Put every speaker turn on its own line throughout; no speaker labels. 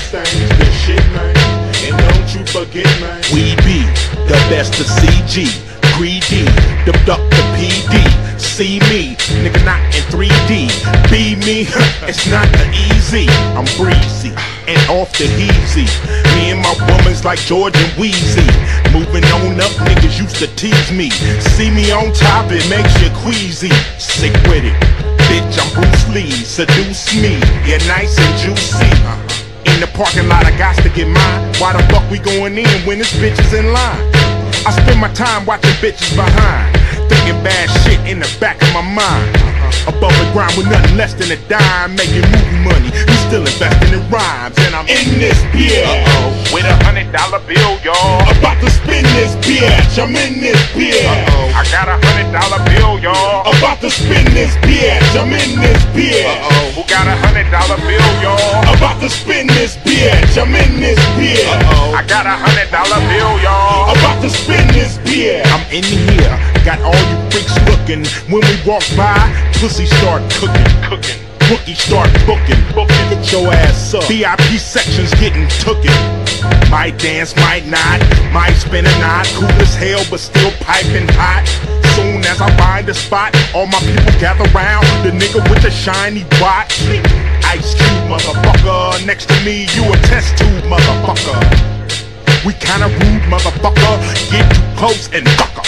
stains, the shit, man. And don't you forget, man.
We be the best of CG, greedy, abduct the PD. See me, nigga, not in 3D. Be me, it's not easy. I'm breezy and off the heezy. Me and my woman's like George and Wheezy. Moving on up, niggas used to tease me. See me on top, it makes you queasy. Sick with it, bitch, I'm Bruce Lee. Seduce me, yeah, nice and juicy. In the parking lot, I got to get mine. Why the fuck we going in when this bitch is in line? I spend my time watching bitches behind, thinking bad shit in the back of my mind. Above the ground with nothing less than a dime, making movie money, we still investing in rhymes. And I'm in this beer,
with $100 bill, y'all.
about to spin this bitch, I'm in this beer.
I got $100 bill, y'all.
About to spin this bitch, I'm in this beer.
Who got $100 bill, y'all?
About to spin this bitch, I'm in this beer.
I got $100 bill, y'all.
About to spin this beer.
I'm in here, got all you freaks looking. When we walk by, pussy start cooking. Rookie start booking. Get your ass up. VIP sections getting tooken. Might dance, might not. Might spin a knot. Cool as hell, but still piping hot. Soon as I find a spot, all my people gather round. The nigga with the shiny watch. Ice Cube, motherfucker. Next to me, you a test tube, motherfucker. We kinda rude, motherfucker. Get too close and fucker.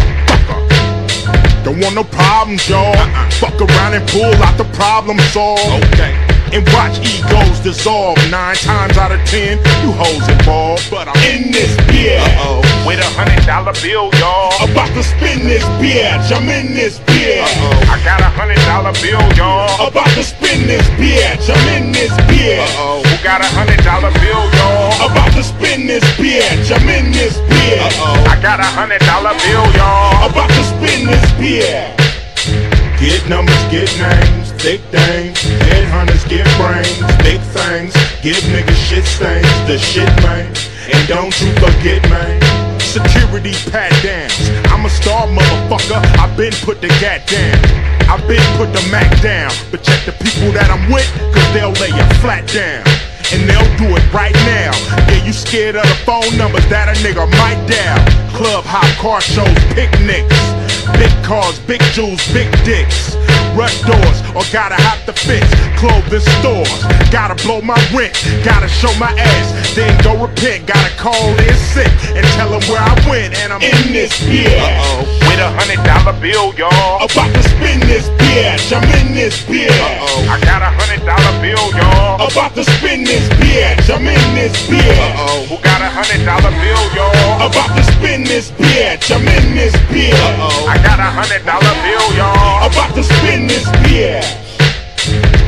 Don't want no problems, y'all. Fuck around and pull out the problem solved. Okay. And watch egos dissolve. 9 times out of 10, you hoes involved. But I'm in this beer.
With $100 bill, y'all.
About to spin this bitch, I'm in this beer.
I got $100 bill, y'all.
About to spin this bitch, I'm in this beer.
Who got $100 bill, y'all?
About to spin this bitch, I'm in this beer.
I got $100 bill, y'all.
About to spin this beer.
Get numbers, get names, thick things. Headhunters get brains, big things. Give niggas shit stains, the shit, man. And don't you forget, man. Security pat downs. I'm a star, motherfucker. I been put the gat down. I been put the Mac down. But check the people that I'm with, cause they'll lay you flat down. And they'll do it right now. Yeah, you scared of the phone numbers that a nigga might dial. Club hop, car shows, picnics. Big cars, big jewels, big dicks. Rush doors, or gotta have to fix. Clothing stores, gotta blow my rent. Gotta show my ass, then go repent. Gotta call in sick and tell them where I went. And I'm in this beer.
With $100 bill, y'all.
About to spin this bitch, I'm in this beer.
I got $100 bill, y'all.
About to spin this bitch, I'm in this beer.
Who got $100 bill, y'all?
About to spin this bitch, I'm in this beer.
I got $100 bill, y'all.
About to spin this beer.